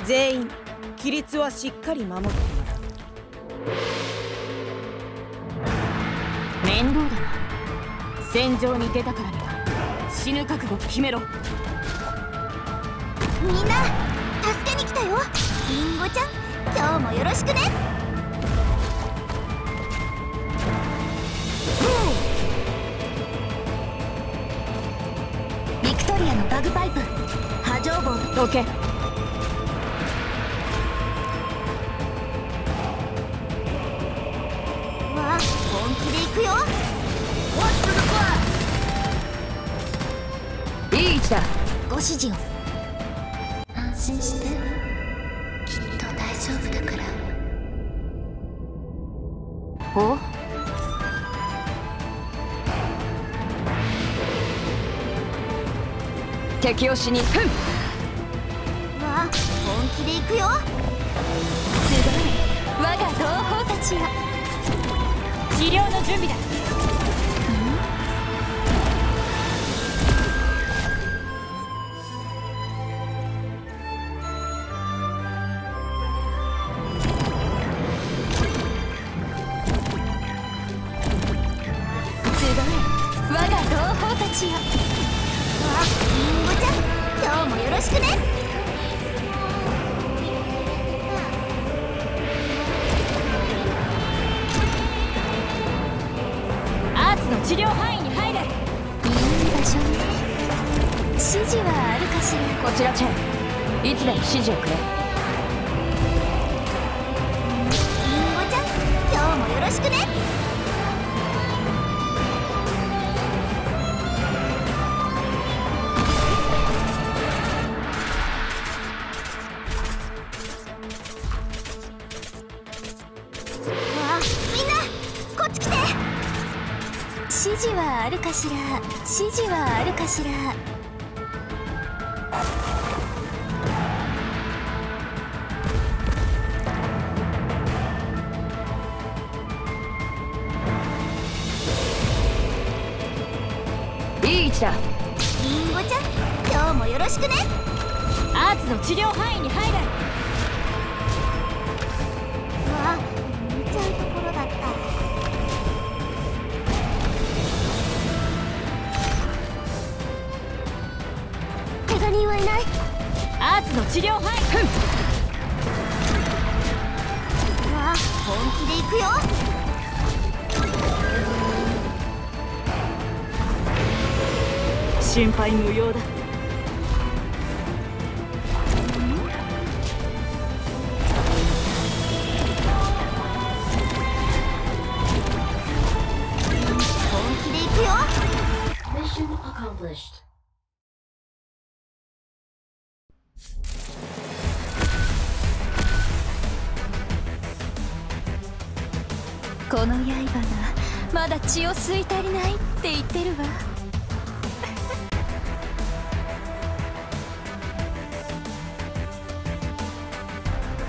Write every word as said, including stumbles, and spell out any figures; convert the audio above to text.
全員規律はしっかり守ってもらう。面倒だな。戦場に出たからには死ぬ覚悟決めろ。 みんな助けに来たよ。リンゴちゃん、今日もよろしくね。ビクトリアのバグパイプ波状棒どけ。 わあ、本気で行くよ。 いい位置だ。 ご指示を。安心して、きっと大丈夫だから。 お？敵を死にふん。 わあ、本気で行くよ。すごい、我が同胞たちよ。 治療の準備だ。 我が同胞たちよ。わあ、リンゴちゃん、今日もよろしくね。 アーツの治療範囲に入れ。 いい場所ね。指示はあるかしら。 こちらチェン、いつでも指示をくれ。 リンゴちゃん、今日もよろしくね。指示はあるかしら。指示はあるかしら。 いい位置だ。 リンゴちゃん、今日もよろしくね。 アーツの治療範囲に入れ。 うわ、見ちゃうところだった。怪我人はいない。 アーツの治療範囲。ふん。 うわ、本気で行くよ。 心配無用だ。 本気で行くよ。 Mission accomplished. この刃がまだ血を吸い足りないって言ってるわ。